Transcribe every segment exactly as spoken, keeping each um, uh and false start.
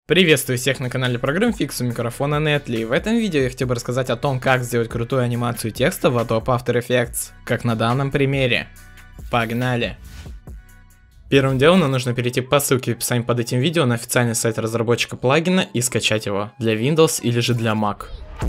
Приветствую всех на канале ProgramFix, у микрофона Нетли. В этом видео я хотел бы рассказать о том, как сделать крутую анимацию текста в Adobe After Effects, как на данном примере. Погнали! Первым делом нам нужно перейти по ссылке в описании под этим видео на официальный сайт разработчика плагина и скачать его для Windows или же для Mac.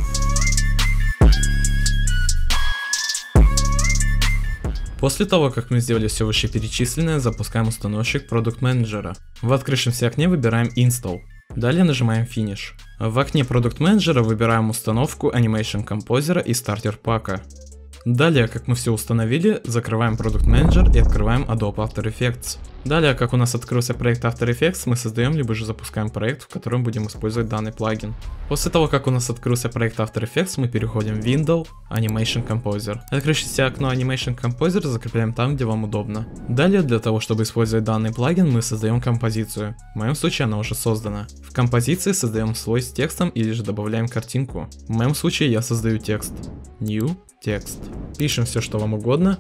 После того, как мы сделали все вышеперечисленное, запускаем установщик Product Manager. В открывшемся окне выбираем Install. Далее нажимаем Finish. В окне Product Manager выбираем установку Animation Composer и стартер пака. Далее, как мы все установили, закрываем Product Manager и открываем Adobe After Effects. Далее, как у нас открылся проект After Effects, мы создаем либо же запускаем проект, в котором будем использовать данный плагин. После того, как у нас открылся проект After Effects, мы переходим в Window, Animation Composer. Открывшееся окно Animation Composer закрепляем там, где вам удобно. Далее, для того, чтобы использовать данный плагин, мы создаем композицию. В моем случае она уже создана. В композиции создаем слой с текстом или же добавляем картинку. В моем случае я создаю текст. New Text. Пишем все, что вам угодно.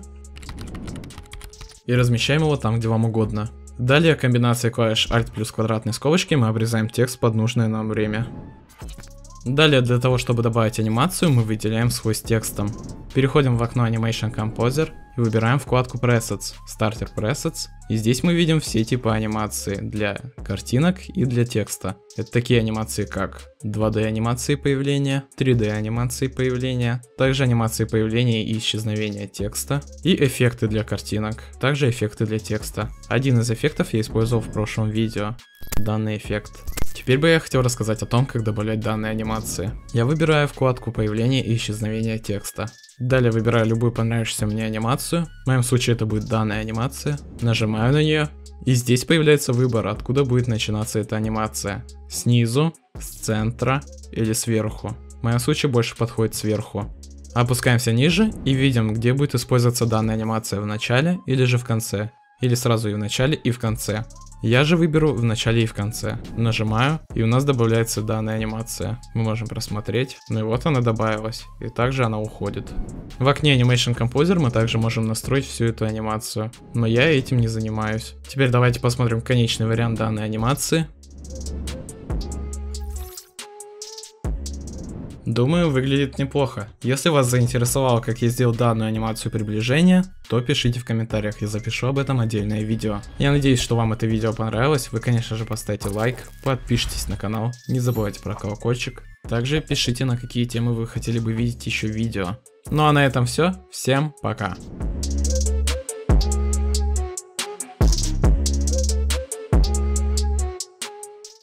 И размещаем его там, где вам угодно. Далее комбинацией клавиш Alt плюс квадратной скобочки мы обрезаем текст под нужное нам время. Далее, для того, чтобы добавить анимацию, мы выделяем слой с текстом. Переходим в окно Animation Composer и выбираем вкладку Presets, Starter Presets. И здесь мы видим все типы анимации для картинок и для текста. Это такие анимации, как два дэ анимации появления, три дэ анимации появления, также анимации появления и исчезновения текста и эффекты для картинок, также эффекты для текста. Один из эффектов я использовал в прошлом видео, данный эффект. Теперь бы я хотел рассказать о том, как добавлять данные анимации. Я выбираю вкладку появления и исчезновения текста. Далее выбираю любую понравившуюся мне анимацию. В моем случае это будет данная анимация. Нажимаю на нее. И здесь появляется выбор, откуда будет начинаться эта анимация. Снизу, с центра или сверху. В моем случае больше подходит сверху. Опускаемся ниже и видим, где будет использоваться данная анимация в начале или же в конце. Или сразу и в начале, и в конце. Я же выберу в начале и в конце. Нажимаю, и у нас добавляется данная анимация. Мы можем просмотреть. Ну и вот она добавилась. И также она уходит. В окне Animation Composer мы также можем настроить всю эту анимацию. Но я этим не занимаюсь. Теперь давайте посмотрим конечный вариант данной анимации. Думаю, выглядит неплохо. Если вас заинтересовало, как я сделал данную анимацию приближения, то пишите в комментариях, я запишу об этом отдельное видео. Я надеюсь, что вам это видео понравилось. Вы, конечно же, поставьте лайк, подпишитесь на канал, не забывайте про колокольчик. Также пишите, на какие темы вы хотели бы видеть еще видео. Ну а на этом все. Всем пока.